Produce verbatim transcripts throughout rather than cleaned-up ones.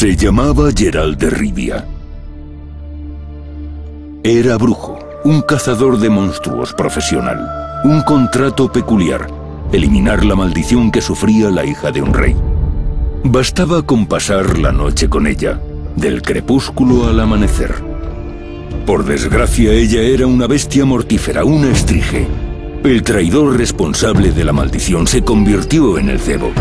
Se llamaba Geralt de Rivia. Era brujo, un cazador de monstruos profesional. Un contrato peculiar: eliminar la maldición que sufría la hija de un rey. Bastaba con pasar la noche con ella, del crepúsculo al amanecer. Por desgracia, ella era una bestia mortífera, una estrige. El traidor responsable de la maldición se convirtió en el cebo.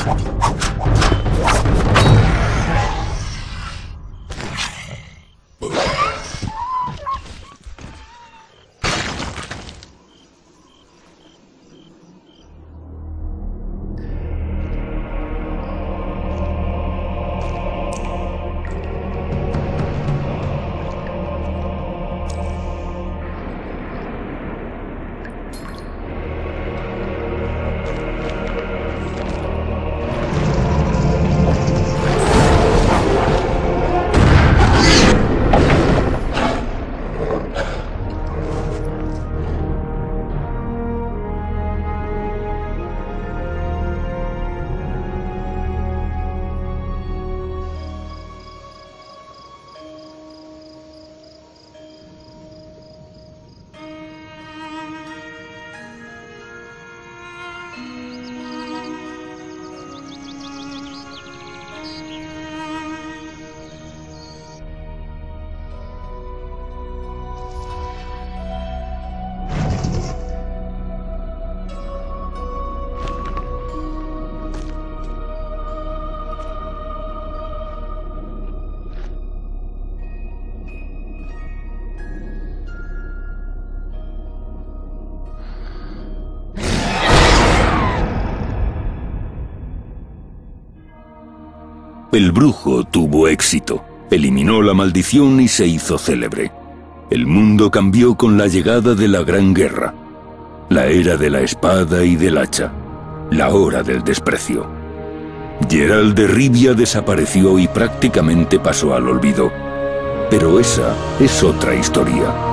El brujo tuvo éxito, eliminó la maldición y se hizo célebre. El mundo cambió con la llegada de la Gran Guerra, la era de la espada y del hacha, la hora del desprecio. Geralt de Rivia desapareció y prácticamente pasó al olvido. Pero esa es otra historia.